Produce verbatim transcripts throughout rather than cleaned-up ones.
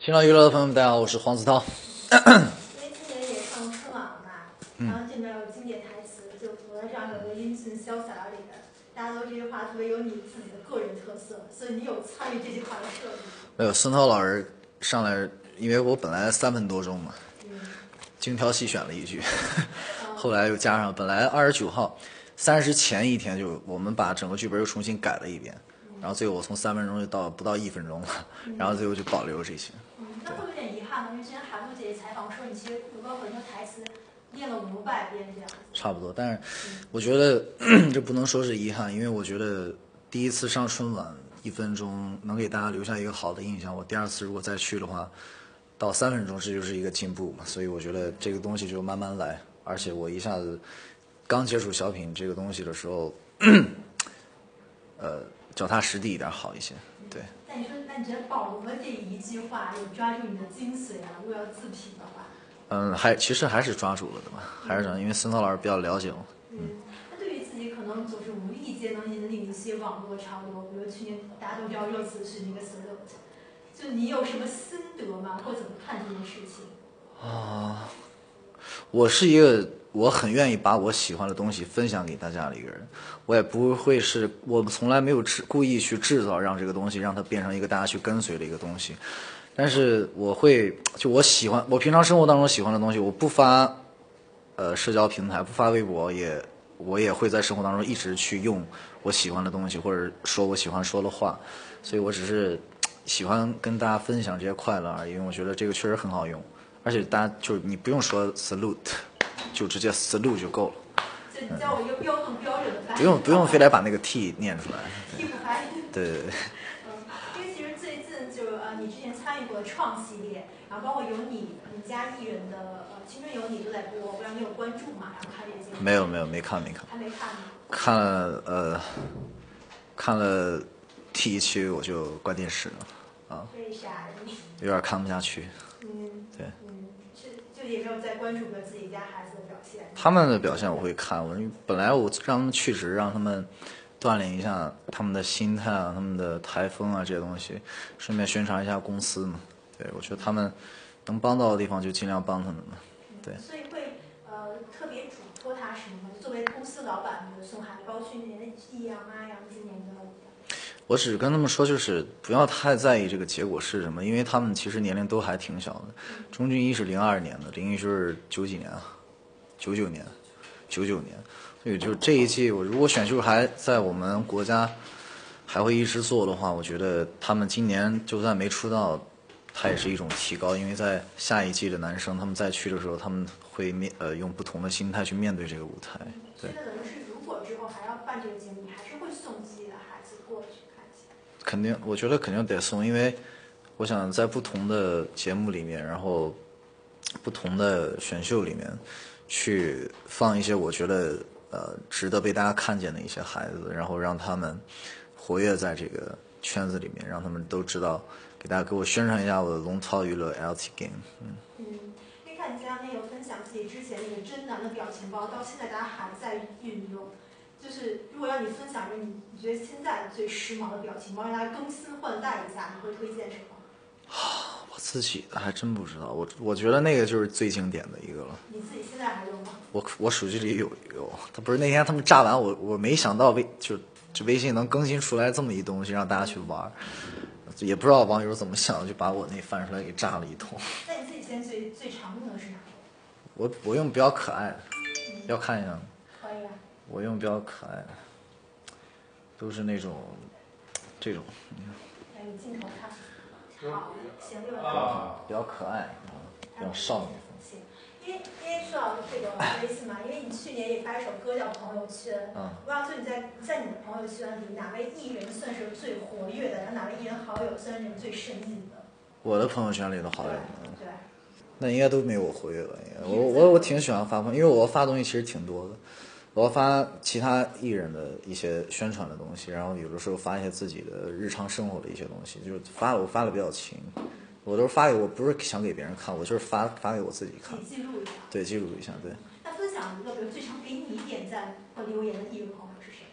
新浪娱乐的朋友们，大家好，我是黄子韬。 因为今年也上春晚了嘛，然后这边有经典台词，就我在这儿有个英俊潇洒里的，大家都这句话特别有你自己的个人特色，所以你有参与这句话的设计。 没有，孙涛老师上来，因为我本来三分多钟嘛，嗯、精挑细选了一句，后来又加上本来二十九号三十前一天就我们把整个剧本又重新改了一遍，嗯、然后最后我从三分钟就到不到一分钟了，嗯、然后最后就保留这些。 嗯，那会有点遗憾吗？因为之前韩露姐姐采访说，你其实有很多台词练了五百遍这样。 差不多，但是我觉得、嗯、这不能说是遗憾，因为我觉得第一次上春晚一分钟能给大家留下一个好的印象，我第二次如果再去的话，到三分钟这就是一个进步嘛，所以我觉得这个东西就慢慢来，而且我一下子刚接触小品这个东西的时候，呃，脚踏实地一点好一些，对。 那你说，那你觉得保留了这一句话，有抓住你的精髓啊？如果要自评的话， 嗯，还其实还是抓住了的嘛，还是因为孙涛老师比较了解我。 嗯，那对于自己可能总是无意间能引领一些网络潮流，比如去年大家都知道热词是那个 salute， 就你有什么心得吗？或怎么看这件事情？ 啊，我是一个我很愿意把我喜欢的东西分享给大家的一个人，我也不会是我从来没有制故意去制造让这个东西让它变成一个大家去跟随的一个东西，但是我会就我喜欢我平常生活当中喜欢的东西，我不发呃社交平台，不发微博，也我也会在生活当中一直去用我喜欢的东西，或者说我喜欢说的话，所以我只是喜欢跟大家分享这些快乐而已，因为我觉得这个确实很好用，而且大家就是你不用说 salute， 就直接 salute 就够了。 就你教我一个标准标准的发音。 不用不用非得把那个 t 念出来。 t 不发音。 对对对。 嗯，因为其实最近就呃你之前参与过的创系列，然后包括有你你家艺人的呃青春有你都在播，我不知道你有关注吗？然后看这个节目。 没有没有没看没看。 还没看呢。 看了呃看了第一期我就关电视了啊。 为啥？ 有点看不下去。 嗯。 对。 嗯，是就也没有在关注过自己家孩子的表现。 他们的表现我会看，我本来我让他们去职，让他们锻炼一下他们的心态啊，他们的台风啊这些东西，顺便宣传一下公司嘛。对，我觉得他们能帮到的地方就尽量帮他们嘛。对。 嗯、所以会呃特别嘱托他什么吗？作为公司老板，比如送海报去年益阳啊、阳今年的。 我只跟他们说，就是不要太在意这个结果是什么，因为他们其实年龄都还挺小的。钟俊一是零二年的，林玉是九几年啊，九九年，九九年，所以就这一季，我如果选秀还在我们国家还会一直做的话，我觉得他们今年就算没出道，它也是一种提高，因为在下一季的男生他们再去的时候，他们会面呃用不同的心态去面对这个舞台。对。 现在等于是，如果之后还要办这个节目，你还是会送自己的孩子过去看一下。 肯定，我觉得肯定得送，因为我想在不同的节目里面，然后不同的选秀里面，去放一些我觉得呃值得被大家看见的一些孩子，然后让他们活跃在这个圈子里面，让他们都知道，给大家给我宣传一下我的龙涛娱乐 L T Game。嗯。 嗯，因为看你前两天有分享自己之前那个真男的表情包，到现在大家还在运用。就是如果让你分享一个你你觉得现在最时髦的表情包，让大家更新换代一下，你会推荐什么？ 啊，我自己的还真不知道，我我觉得那个就是最经典的一个了。 你自己现在还用吗？ 我我手机里有有，他不是那天他们炸完我，我没想到微就就微信能更新出来这么一东西让大家去玩，也不知道网友怎么想，就把我那翻出来给炸了一通。 那你自己现在最最常用的是哪个？ 我我用比较可爱的， 嗯、 要看一下。 可以啊。 我用比较可爱的，都是那种这种。 来，你镜头看。好，行，六个比较可爱，比较少女风。 行，因为因为说到这个微信嘛，因为你去年也发一首歌叫《朋友圈》，嗯，不知道就你在在你的朋友圈里，哪位艺人算是最活跃的，然后哪位艺人好友算是你最深印的？ 我的朋友圈里的好友， 对， 那应该都没有我活跃吧？应该，我我我挺喜欢发朋，因为我发东西其实挺多的。我要发其他艺人的一些宣传的东西，然后有的时候发一些自己的日常生活的一些东西，就是发我发的比较勤，我都是发给我不是想给别人看，我就是发发给我自己看。 记录一下。 对，记录一下，对。 那分享一个，比如最常给你点赞或留言的艺人朋友是谁？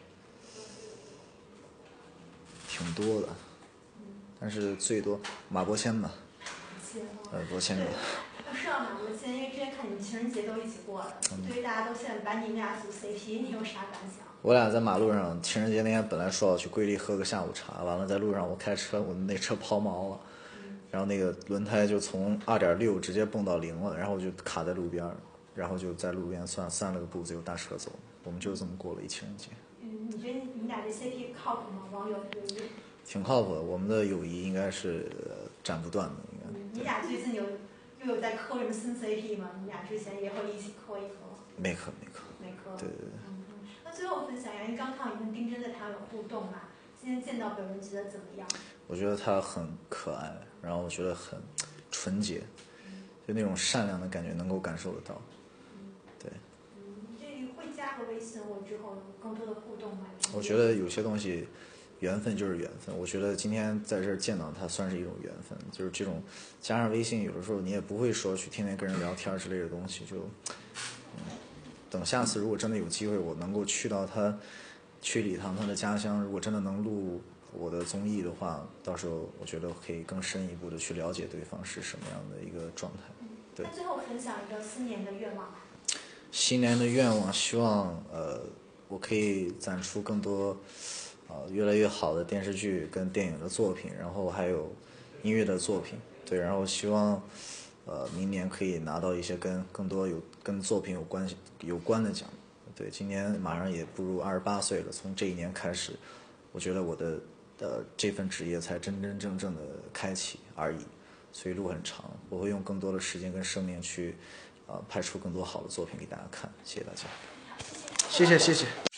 挺多的，但是最多马伯骞吧。 呃，多牵扯。 说到马路现在，因为之前看你们情人节都一起过了， 嗯、 对于大家都现在把你们俩组 C P， 你有啥感想？ 我俩在马路上，情人节那天本来说要去瑰丽喝个下午茶，完了在路上我开车，我那车抛锚了，然后那个轮胎就从二点六直接蹦到零了，然后我就卡在路边，然后就在路边算散了个步子，有大车走，我们就这么过了一情人节。 嗯，你觉得你们俩这 C P 靠谱吗？网友留言。 挺靠谱的，我们的友谊应该是斩不断的，应该。 嗯、你俩最近有又有在磕什么新 C P 吗？你俩之前也会一起磕一磕吗？ 没磕，没磕。 没磕。 对对对。 嗯嗯。那最后分享一下，因为刚看你跟丁真在台湾有互动嘛，今天见到本人觉得怎么样？ 我觉得他很可爱，然后我觉得很纯洁，就那种善良的感觉能够感受得到。对。 嗯，这会加个微信，我之后有更多的互动吗？ 我觉得有些东西，缘分就是缘分。我觉得今天在这儿见到他，算是一种缘分。就是这种加上微信，有的时候你也不会说去天天跟人聊天之类的东西，就、嗯、等下次如果真的有机会，我能够去到他去礼堂他的家乡，如果真的能录我的综艺的话，到时候我觉得可以更深一步的去了解对方是什么样的一个状态。对。 那最后分享一个新年的愿望吧。 新年的愿望，希望呃我可以展出更多呃越来越好的电视剧跟电影的作品，然后还有音乐的作品。对，然后希望呃明年可以拿到一些跟更多有跟作品有关系有关的奖。对，今年马上也步入二十八岁了，从这一年开始，我觉得我的呃这份职业才真真正正的开启而已，所以路很长，我会用更多的时间跟生命去呃拍出更多好的作品给大家看。谢谢大家。 谢谢， 谢谢谢谢。